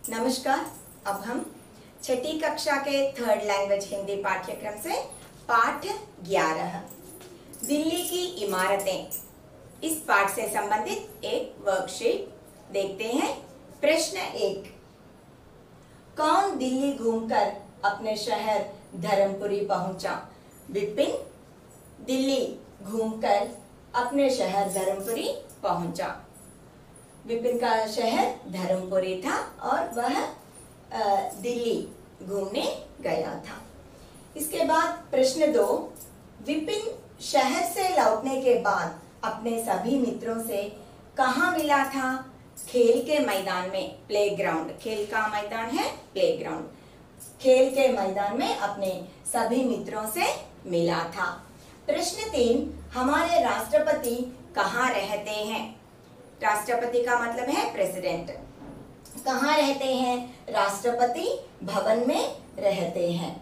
नमस्कार। अब हम छठी कक्षा के थर्ड लैंग्वेज हिंदी पाठ्यक्रम से पाठ 11 दिल्ली की इमारतें इस पाठ से संबंधित एक वर्कशीट देखते हैं। प्रश्न 1, कौन दिल्ली घूमकर अपने शहर धर्मपुरी पहुंचा? विपिन दिल्ली घूमकर अपने शहर धर्मपुरी पहुंचा। विपिन का शहर धर्मपुरी था और वह दिल्ली घूमने गया था। इसके बाद प्रश्न 2, विपिन शहर से लौटने के बाद अपने सभी मित्रों से कहाँ मिला था? खेल के मैदान में, प्लेग्राउंड। खेल का मैदान है प्लेग्राउंड। खेल के मैदान में अपने सभी मित्रों से मिला था। प्रश्न 3, हमारे राष्ट्रपति कहाँ रहते हैं? राष्ट्रपति का मतलब है प्रेसिडेंट। कहाँ रहते हैं? राष्ट्रपति भवन में रहते हैं।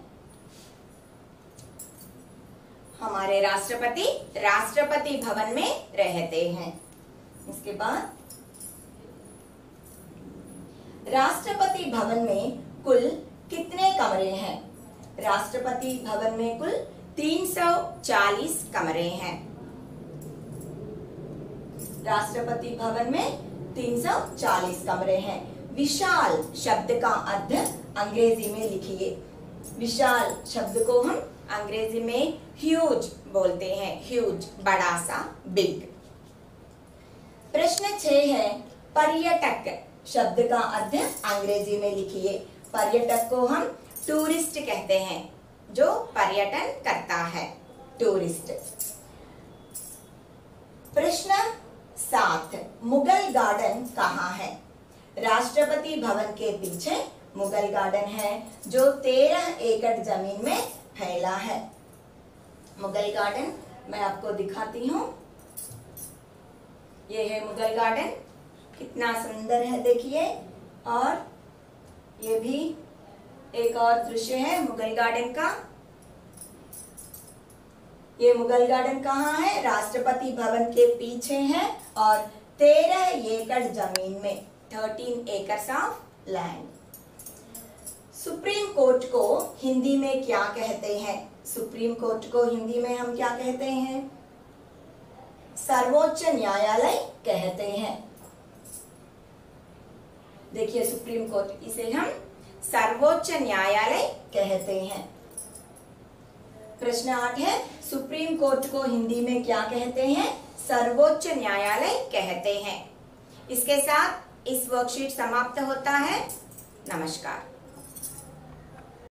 हमारे राष्ट्रपति राष्ट्रपति भवन में रहते हैं। इसके बाद राष्ट्रपति भवन में कुल कितने कमरे हैं? राष्ट्रपति भवन में कुल 340 कमरे हैं। राष्ट्रपति भवन में 340 कमरे हैं। विशाल शब्द का अर्थ अंग्रेजी में लिखिए। विशाल शब्द को हम अंग्रेजी में ह्यूज बोलते हैं। ह्यूज, बड़ा सा, बिग। प्रश्न 6 है, पर्यटक शब्द का अर्थ अंग्रेजी में लिखिए। पर्यटक को हम टूरिस्ट कहते हैं, जो पर्यटन करता है, टूरिस्ट। प्रश्न 7, मुगल गार्डन कहाँ है? राष्ट्रपति भवन के पीछे मुगल गार्डन है, जो 13 एकड़ जमीन में फैला है। मुगल गार्डन मैं आपको दिखाती हूँ। ये है मुगल गार्डन, कितना सुंदर है देखिए। और ये भी एक और दृश्य है मुगल गार्डन का। ये मुगल गार्डन कहाँ है? राष्ट्रपति भवन के पीछे है और 13 एकड़ जमीन में, 13 acres of land. Supreme Court को हिंदी में क्या कहते हैं? सुप्रीम कोर्ट को हिंदी में हम क्या कहते हैं? सर्वोच्च न्यायालय कहते हैं। देखिए सुप्रीम कोर्ट, इसे हम सर्वोच्च न्यायालय कहते हैं। प्रश्न 8 है, सुप्रीम कोर्ट को हिंदी में क्या कहते हैं? सर्वोच्च न्यायालय कहते हैं। इसके साथ इस वर्कशीट समाप्त होता है। नमस्कार।